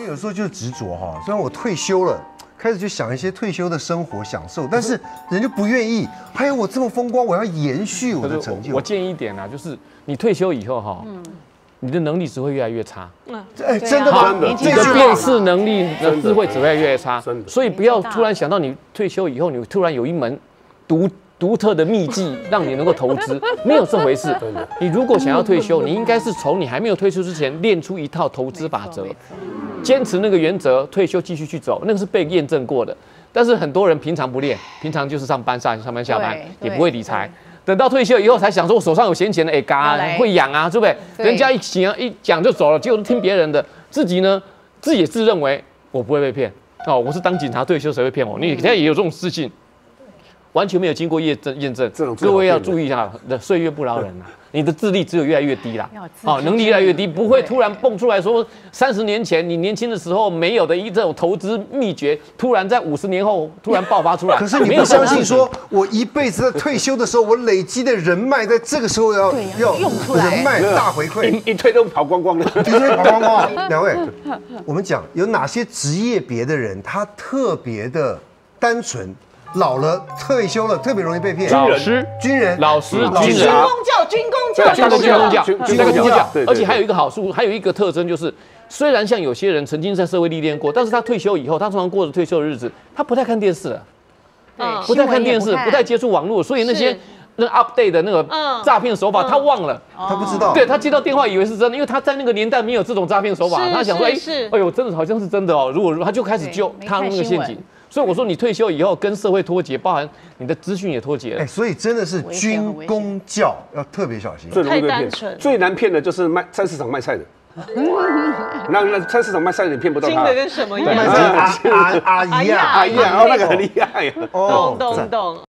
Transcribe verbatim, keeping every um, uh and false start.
有时候就是执着哈。虽然我退休了，开始就想一些退休的生活享受，但是人就不愿意。还有我这么风光，我要延续我的成就。 我建议一点啊，就是你退休以后哈，你的能力只会越来越差。 嗯，哎，真的吗？ 你的辨识能力、的智慧只会越来越差。所以不要突然想到你退休以后，你突然有一门独。独特的秘技让你能够投资，没有这回事。你如果想要退休，你应该是从你还没有退休之前练出一套投资法则，坚持那个原则，退休继续去走，那个是被验证过的。但是很多人平常不练，平常就是上班上上班下班，也不会理财。等到退休以后才想说，我手上有闲钱的，哎，嘎会养啊，对不对？人家一讲一讲就走了，结果听别人的，自己呢自己也自认为我不会被骗哦，我是当警察退休谁会骗我？你现在也有这种自信。完全没有经过验证，验证，各位要注意一下，岁月不饶人啊！你的智力只有越来越低啦，好，能力越来越低，不会突然蹦出来说三十年前你年轻的时候没有的一这种投资秘诀，突然在五十年后突然爆发出来。 可是你不相信说，我一辈子在退休的时候，我累积的人脉在这个时候要要用出来，人脉大回馈， 一退都跑光光了， 一退跑光光。两位，我们讲有哪些职业别的人，他特别的单纯。老了退休了，特别容易被骗。 老师、 军人、 老师、军人、 军工教、军工教， 那个军工教，那个军工教。 对， 而且还有一个好处，还有一个特征就是，虽然像有些人曾经在社会历练过，但是他退休以后，他通常过着退休的日子，他不太看电视了， 嗯， 不太看电视，不太接触网络，所以那些那 update 的那个诈骗手法，他忘了， 他不知道。 对他接到电话以为是真的，因为他在那个年代没有这种诈骗手法，他想说，哎，哎呦，真的好像是真的哦。如果他就开始就踏入那个陷阱。所以我说，你退休以后跟社会脱节，包含你的资讯也脱节了。 哎，所以真的是军公教要特别小心， 太单纯。最难骗的就是卖菜市场卖菜的，那那菜市场卖菜的你骗不到他。 金的跟什么一样？ 阿阿阿姨啊， 阿姨啊，哦，那个很厉害。 懂懂懂。